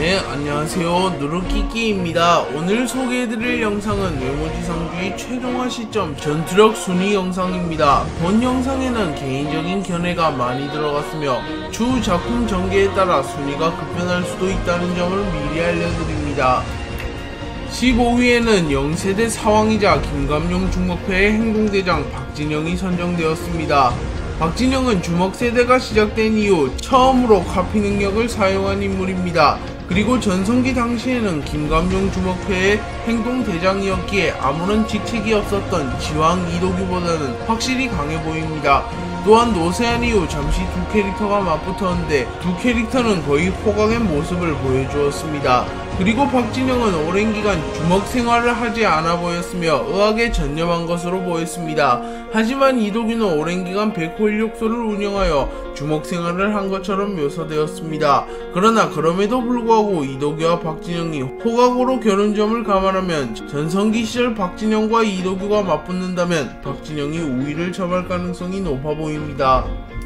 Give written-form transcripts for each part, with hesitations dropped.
네, 안녕하세요. 누르끼끼입니다. 오늘 소개해드릴 영상은 외모지상주의 최종화 시점 전투력 순위 영상입니다. 본 영상에는 개인적인 견해가 많이 들어갔으며 주 작품 전개에 따라 순위가 급변할 수도 있다는 점을 미리 알려드립니다. 15위에는 영세대 사왕이자 김감룡 주먹패의 행동대장 박진영이 선정되었습니다. 박진영은 주먹세대가 시작된 이후 처음으로 카피 능력을 사용한 인물입니다. 그리고 전성기 당시에는 김감룡 주먹패의 행동대장이었기에 아무런 직책이 없었던 지왕 이도규보다는 확실히 강해 보입니다. 또한 노세한 이후 잠시 두 캐릭터가 맞붙었는데 두 캐릭터는 거의 호강의 모습을 보여주었습니다. 그리고 박진영은 오랜 기간 주먹 생활을 하지 않아 보였으며 의학에 전념한 것으로 보였습니다. 하지만 이도규는 오랜 기간 백호인력소를 운영하여 주먹 생활을 한 것처럼 묘사되었습니다. 그러나 그럼에도 불구하고 이도규와 박진영이 호각으로 결혼점을 감안하면 전성기 시절 박진영과 이도규가 맞붙는다면 박진영이 우위를 점할 가능성이 높아 보입니다.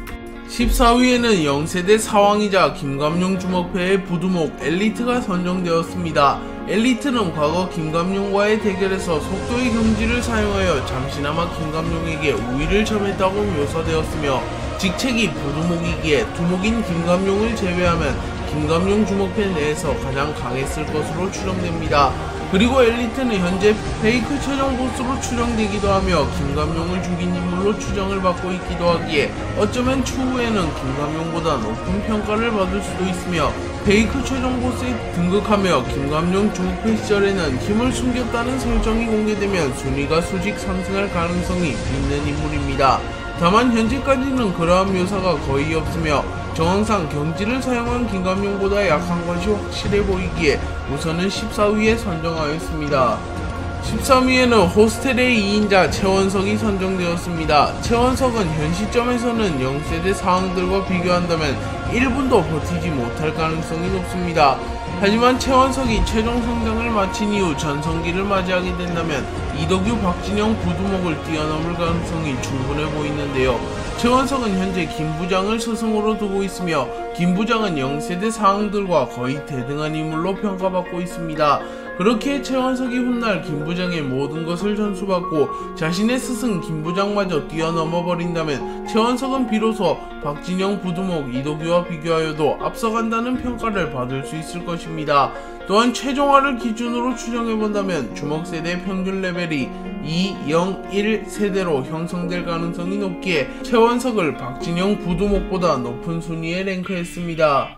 14위에는 영세대 사왕이자 김감룡 주먹패의 부두목 엘리트가 선정되었습니다. 엘리트는 과거 김감룡과의 대결에서 속도의 경지를 사용하여 잠시나마 김감룡에게 우위를 점했다고 묘사되었으며 직책이 부두목이기에 두목인 김감룡을 제외하면 김감룡 주먹패 내에서 가장 강했을 것으로 추정됩니다. 그리고 엘리트는 현재 페이크 최종 보스로 추정되기도 하며 김감룡을 죽인 인물로 추정을 받고 있기도 하기에 어쩌면 추후에는 김감룡보다 높은 평가를 받을 수도 있으며 페이크 최종 보스에 등극하며 김감룡 주먹패 시절에는 힘을 숨겼다는 설정이 공개되면 순위가 수직 상승할 가능성이 있는 인물입니다. 다만 현재까지는 그러한 묘사가 거의 없으며 정황상 경지를 사용한 김감룡보다 약한 것이 확실해 보이기에 우선은 14위에 선정하였습니다. 13위에는 호스텔의 2인자 최원석이 선정되었습니다. 최원석은 현 시점에서는 영세대 사항들과 비교한다면 1분도 버티지 못할 가능성이 높습니다. 하지만 최원석이 최종 성장을 마친 이후 전성기를 맞이하게 된다면 이도규, 박진영, 부두목을 뛰어넘을 가능성이 충분해 보이는데요. 최원석은 현재 김부장을 스승으로 두고 있으며 김부장은 영세대 사항들과 거의 대등한 인물로 평가받고 있습니다. 그렇게 최원석이 훗날 김부장의 모든 것을 전수받고 자신의 스승 김부장마저 뛰어넘어 버린다면 최원석은 비로소 박진영, 부두목, 이도규와 비교하여도 앞서간다는 평가를 받을 수 있을 것입니다. 또한 최종화를 기준으로 추정해본다면 주먹세대 평균 레벨이 2, 0, 1 세대로 형성될 가능성이 높기에 최원석을 박진영, 부두목보다 높은 순위에 랭크했습니다.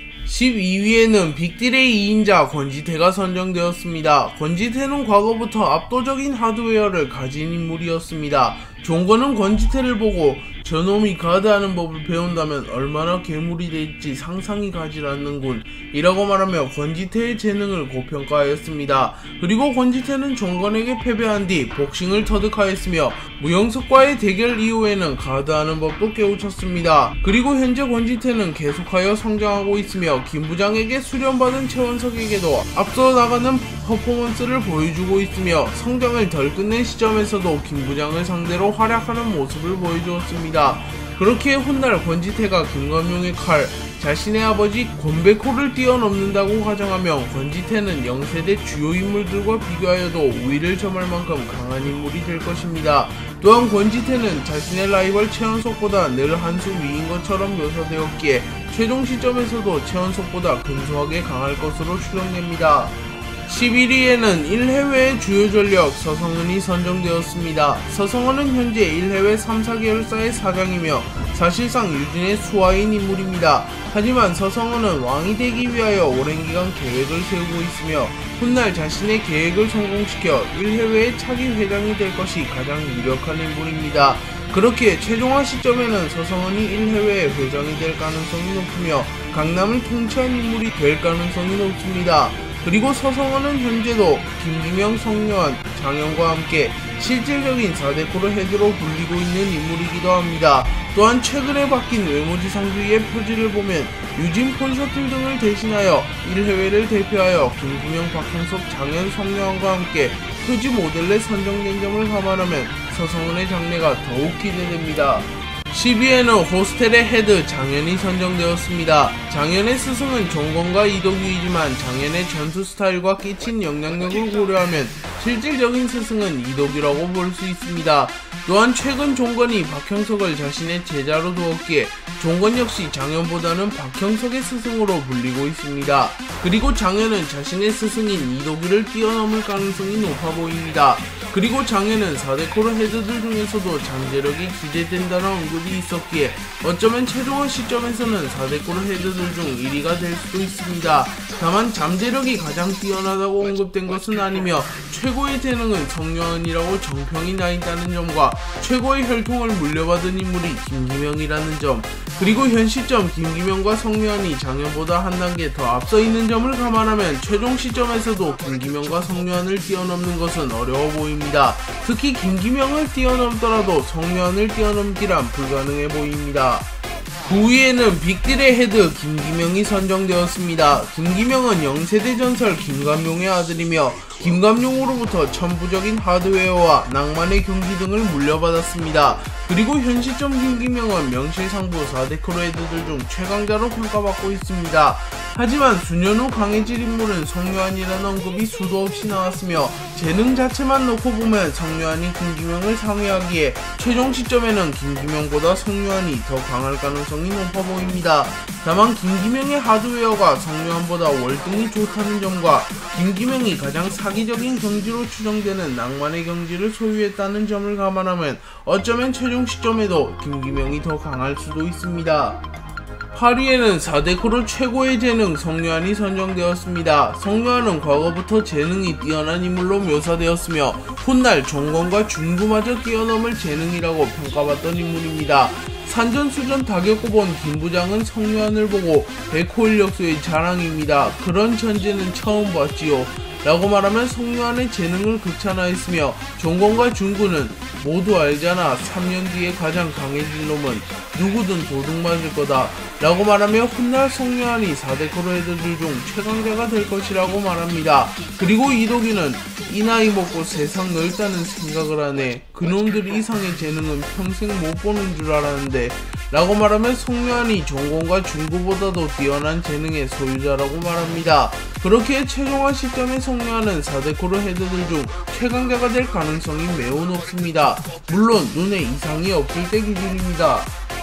12위에는 빅딜의 2인자 권지태가 선정되었습니다. 권지태는 과거부터 압도적인 하드웨어를 가진 인물이었습니다. 종건은 권지태를 보고 저놈이 가드하는 법을 배운다면 얼마나 괴물이 될지 상상이 가질 않는군 이라고 말하며 권지태의 재능을 고평가하였습니다. 그리고 권지태는 종건에게 패배한 뒤 복싱을 터득하였으며 무영석과의 대결 이후에는 가드하는 법도 깨우쳤습니다. 그리고 현재 권지태는 계속하여 성장하고 있으며 김부장에게 수련받은 최원석에게도 앞서 나가는 퍼포먼스를 보여주고 있으며 성장을 덜 끝낸 시점에서도 김부장을 상대로 활약하는 모습을 보여주었습니다. 그렇게 훗날 권지태가 김감룡의 칼, 자신의 아버지 권백호를 뛰어넘는다고 가정하면 권지태는 영세대 주요 인물들과 비교하여도 우위를 점할 만큼 강한 인물이 될 것입니다. 또한 권지태는 자신의 라이벌 최원석보다 늘 한 수 위인 것처럼 묘사되었기에 최종 시점에서도 최원석보다 근소하게 강할 것으로 추정됩니다. 11위에는 1해외의 주요 전력 서성은이 선정되었습니다. 서성은은 현재 1해외 3사 계열사의 사장이며 사실상 유진의 수하인 인물입니다. 하지만 서성은은 왕이 되기 위하여 오랜 기간 계획을 세우고 있으며 훗날 자신의 계획을 성공시켜 1해외의 차기 회장이 될 것이 가장 유력한 인물입니다. 그렇게 최종화 시점에는 서성은이 1해외의 회장이 될 가능성이 높으며 강남을 통치한 인물이 될 가능성이 높습니다. 그리고 서성은은 현재도 김기명, 성요한, 장영과 함께 실질적인 4대코르 헤드로 불리고 있는 인물이기도 합니다. 또한 최근에 바뀐 외모지상주의의 표지를 보면 유진, 폰셔틀 등을 대신하여 1해외를 대표하여 김기명, 박형석, 장현, 성요한과 함께 표지 모델에 선정된 점을 감안하면 서성은의 장래가 더욱 기대됩니다. 10위에는 호스텔의 헤드 장현이 선정되었습니다. 장현의 스승은 종건과 이도규이지만 장현의 전투 스타일과 끼친 영향력을 고려하면 실질적인 스승은 이도규라고 볼 수 있습니다. 또한 최근 종건이 박형석을 자신의 제자로 두었기에 종건 역시 장현보다는 박형석의 스승으로 불리고 있습니다. 그리고 장현은 자신의 스승인 이도규를 뛰어넘을 가능성이 높아 보입니다. 그리고 장현은 4대 코르 헤드들 중에서도 잠재력이 기대된다는 언급이 있었기에 어쩌면 최종원 시점에서는 4대 코르 헤드들 중 1위가 될 수도 있습니다. 다만 잠재력이 가장 뛰어나다고 언급된 것은 아니며 최고의 재능은 성요한이라고 정평이 나 있다는 점과 최고의 혈통을 물려받은 인물이 김기명이라는 점, 그리고 현 시점 김기명과 성요한이 장현보다 한 단계 더 앞서 있는 점을 감안하면 최종 시점에서도 김기명과 성요한을 뛰어넘는 것은 어려워 보입니다. 특히 김기명을 뛰어넘더라도 성요한을 뛰어넘기란 불가능해 보입니다. 9위에는 빅딜의 헤드 김기명이 선정되었습니다. 김기명은 영세대 전설 김감용의 아들이며 김감용으로부터 천부적인 하드웨어와 낭만의 경기 등을 물려받았습니다. 그리고 현 시점 김기명은 명실상부 4대 코르 헤드들 중 최강자로 평가받고 있습니다. 하지만 수년 후 강해질 인물은 성요한이라는 언급이 수도 없이 나왔으며 재능 자체만 놓고 보면 성요한이 김기명을 상회하기에 최종 시점에는 김기명보다 성요한이 더 강할 가능성이 높아 보입니다. 다만 김기명의 하드웨어가 성요한보다 월등히 좋다는 점과 김기명이 가장 사기적인 경지로 추정되는 낭만의 경지를 소유했다는 점을 감안하면 어쩌면 최종 시점에도 김기명이 더 강할 수도 있습니다. 8위에는 4대 코르 최고의 재능 성요한이 선정되었습니다. 성요한은 과거부터 재능이 뛰어난 인물로 묘사되었으며 훗날 종건과 준구마저 뛰어넘을 재능이라고 평가받던 인물입니다. 산전수전 다 겪어본 김부장은 성요한을 보고 백호인력수의 자랑입니다. 그런 천재는 처음 봤지요. 라고 말하면 성요한의 재능을 극찬하였으며 종건과 준구는 모두 알잖아. 3년 뒤에 가장 강해질 놈은 누구든 도둑 맞을 거다. 라고 말하며 훗날 성요한이 4대 코르 헤드들 중 최강자가 될 것이라고 말합니다. 그리고 이도규는 이 나이 먹고 세상 넓다는 생각을 하네. 그놈들 이상의 재능은 평생 못 보는 줄 알았는데 라고 말하면 성요한이 종건과 준구보다도 뛰어난 재능의 소유자라고 말합니다. 그렇게 최종화 시점의 성요한은 4대 코르 헤드들 중 최강자가 될 가능성이 매우 높습니다. 물론 눈에 이상이 없을 때 기준입니다.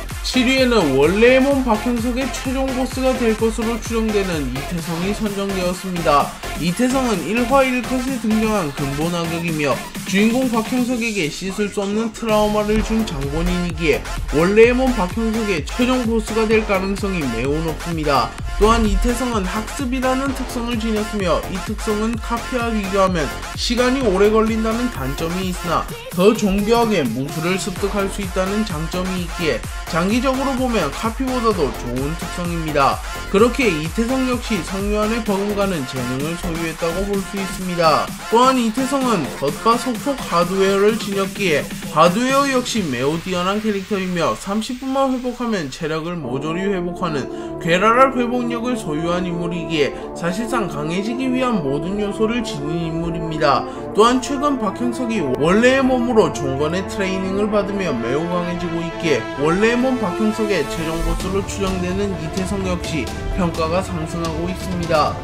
7위에는 원래의 몸 박형석의 최종 보스가 될 것으로 추정되는 이태성이 선정되었습니다. 이태성은 1화 1컷에 등장한 근본 악역이며 주인공 박형석에게 씻을 수 없는 트라우마를 준 장본인이기에 원래의 몸 박형석의 최종 보스가 될 가능성이 매우 높습니다. 또한 이태성은 학습이라는 특성을 지녔으며 이 특성은 카피와 비교하면 시간이 오래 걸린다는 단점이 있으나 더 정교하게 무술을 습득할 수 있다는 장점이 있기에 장기적으로 보면 카피보다도 좋은 특성입니다. 그렇게 이태성 역시 성요한에 버금가는 재능을 소유했다고 볼 수 있습니다. 또한 이태성은 겉바 속촉 하드웨어를 지녔기에 하드웨어 역시 매우 뛰어난 캐릭터이며 30분만 회복하면 체력을 모조리 회복하는 괴랄할 회복력을 소유한 인물이기에 사실상 강해지기 위한 모든 요소를 지닌 인물입니다. 또한 최근 박형석이 원래의 몸으로 종건의 트레이닝을 받으며 매우 강해지고 있기에 원래의 몸 박형석의 최종 보스로 추정되는 이태성 역시 평가가 상승하고 있습니다.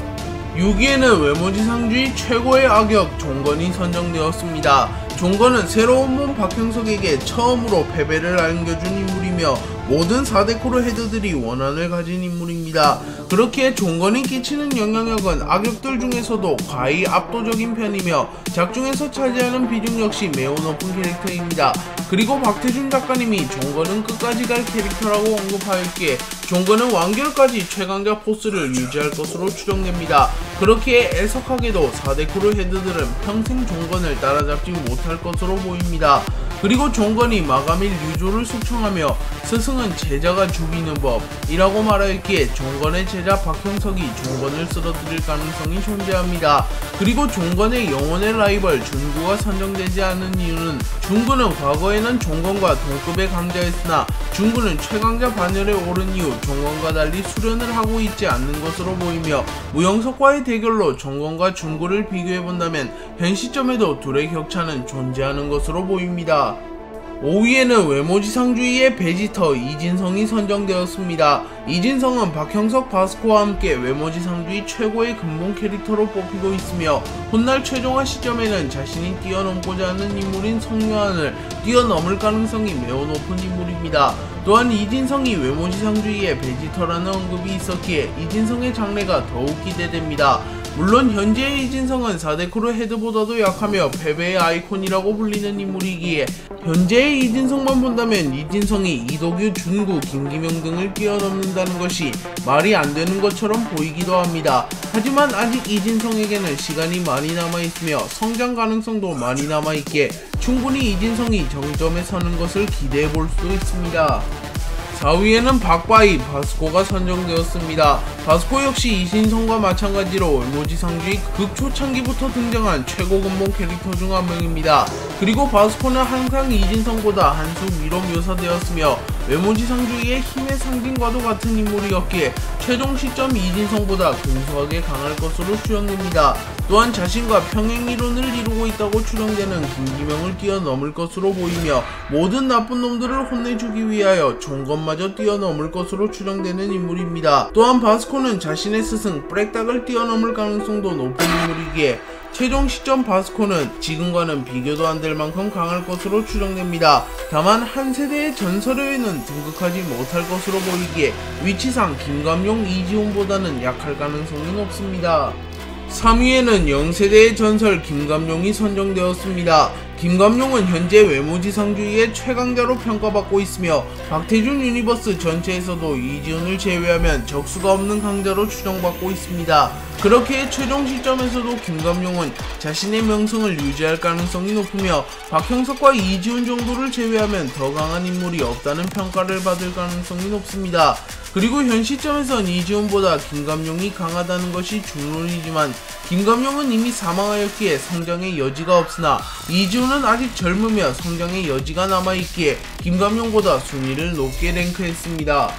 6위에는 외모지상주의 최고의 악역 종건이 선정되었습니다. 종건은 새로운 몸 박형석에게 처음으로 패배를 안겨준 인물이며 모든 4대 코르 헤드들이 원한을 가진 인물입니다. 그렇기에 종건이 끼치는 영향력은 악역들 중에서도 과히 압도적인 편이며 작중에서 차지하는 비중 역시 매우 높은 캐릭터입니다. 그리고 박태준 작가님이 종건은 끝까지 갈 캐릭터라고 언급하였기에 종건은 완결까지 최강자 포스를 유지할 것으로 추정됩니다. 그렇기에 애석하게도 4대 코르 헤드들은 평생 종건을 따라잡지 못할 것으로 보입니다. 그리고 종건이 마감일 유조를 숙청하며 스승은 제자가 죽이는 법이라고 말하였기에 종건의 제자 박형석이 종건을 쓰러뜨릴 가능성이 존재합니다. 그리고 종건의 영혼의 라이벌 준구가 선정되지 않은 이유는 준구는 과거에는 종건과 동급의 강자였으나 준구는 최강자 반열에 오른 이후 종건과 달리 수련을 하고 있지 않는 것으로 보이며 무영석과의 대결로 종건과 준구를 비교해본다면 현 시점에도 둘의 격차는 존재하는 것으로 보입니다. 5위에는 외모지상주의의 베지터 이진성이 선정되었습니다. 이진성은 박형석 바스코와 함께 외모지상주의 최고의 근본 캐릭터로 뽑히고 있으며 훗날 최종화 시점에는 자신이 뛰어넘고자 하는 인물인 성유한을 뛰어넘을 가능성이 매우 높은 인물입니다. 또한 이진성이 외모지상주의의 베지터라는 언급이 있었기에 이진성의 장래가 더욱 기대됩니다. 물론 현재의 이진성은 4데크로 헤드보다도 약하며 패배의 아이콘이라고 불리는 인물이기에 현재의 이진성만 본다면 이진성이 이도규, 준구, 김기명 등을 뛰어넘는다는 것이 말이 안 되는 것처럼 보이기도 합니다. 하지만 아직 이진성에게는 시간이 많이 남아있으며 성장 가능성도 많이 남아있기에 충분히 이진성이 정점에 서는 것을 기대해볼 수도 있습니다. 4위에는 박바이 바스코가 선정되었습니다. 바스코 역시 이진성과 마찬가지로 외모지상주의 극초창기부터 등장한 최고 근본 캐릭터 중 한 명입니다. 그리고 바스코는 항상 이진성보다 한 수 위로 묘사되었으며 외모지상주의의 힘의 상징과도 같은 인물이었기에 최종 시점 이진성보다 근소하게 강할 것으로 추정됩니다. 또한 자신과 평행이론을 이루고 있다고 추정되는 김기명을 뛰어넘을 것으로 보이며 모든 나쁜 놈들을 혼내주기 위하여 종건마저 뛰어넘을 것으로 추정되는 인물입니다. 또한 바스코는 자신의 스승 브렉닥을 뛰어넘을 가능성도 높은 인물이기에 최종 시점 바스코는 지금과는 비교도 안 될 만큼 강할 것으로 추정됩니다. 다만 한 세대의 전설에는 등극하지 못할 것으로 보이기에 위치상 김감용, 이지훈보다는 약할 가능성이 높습니다. 3위에는 0세대의 전설 김감용이 선정되었습니다. 김감용은 현재 외모지상주의의 최강자로 평가받고 있으며 박태준 유니버스 전체에서도 이지훈을 제외하면 적수가 없는 강자로 추정받고 있습니다. 그렇게 최종 시점에서도 김감용은 자신의 명성을 유지할 가능성이 높으며 박형석과 이지훈 정도를 제외하면 더 강한 인물이 없다는 평가를 받을 가능성이 높습니다. 그리고 현 시점에선 이지훈보다 김감용이 강하다는 것이 중론이지만 김감용은 이미 사망하였기에 성장의 여지가 없으나 이지훈은 아직 젊으며 성장의 여지가 남아있기에 김감용보다 순위를 높게 랭크했습니다.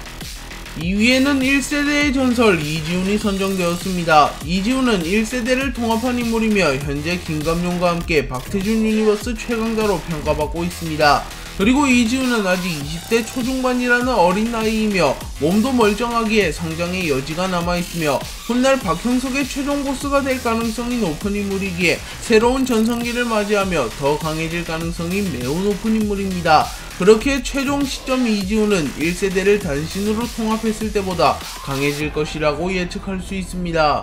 2위에는 1세대의 전설 이지훈이 선정되었습니다. 이지훈은 1세대를 통합한 인물이며 현재 김감용과 함께 박태준 유니버스 최강자로 평가받고 있습니다. 그리고 이지훈은 아직 20대 초중반이라는 어린 나이이며 몸도 멀쩡하기에 성장의 여지가 남아있으며 훗날 박형석의 최종 보스가 될 가능성이 높은 인물이기에 새로운 전성기를 맞이하며 더 강해질 가능성이 매우 높은 인물입니다. 그렇게 최종 시점 이지훈은 1세대를 단신으로 통합했을 때보다 강해질 것이라고 예측할 수 있습니다.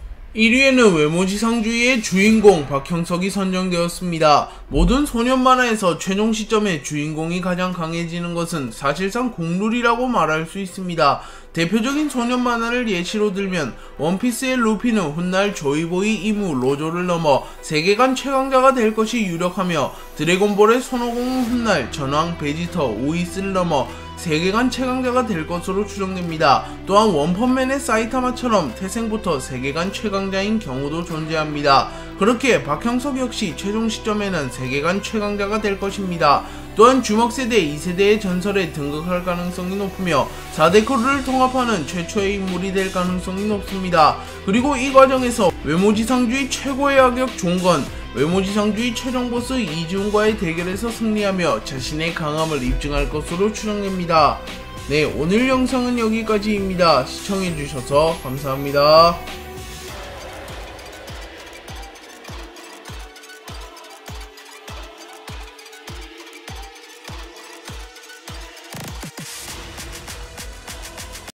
1위에는 외모지상주의의 주인공 박형석이 선정되었습니다. 모든 소년 만화에서 최종 시점에 주인공이 가장 강해지는 것은 사실상 공룰이라고 말할 수 있습니다. 대표적인 소년 만화를 예시로 들면 원피스의 루피는 훗날 조이보이, 이무, 로조를 넘어 세계관 최강자가 될 것이 유력하며 드래곤볼의 손오공은 훗날 전왕, 베지터, 오이스를 넘어 세계관 최강자가 될 것으로 추정됩니다. 또한 원펀맨의 사이타마처럼 태생부터 세계관 최강자인 경우도 존재합니다. 그렇게 박형석 역시 최종 시점에는 세계관 최강자가 될 것입니다. 또한 주먹세대 2세대의 전설에 등극할 가능성이 높으며 4데크를 통합하는 최초의 인물이 될 가능성이 높습니다. 그리고 이 과정에서 외모지상주의 최고의 악역 종건, 외모지상주의 최종 보스 이지훈과의 대결에서 승리하며 자신의 강함을 입증할 것으로 추정됩니다. 네, 오늘 영상은 여기까지입니다. 시청해주셔서 감사합니다.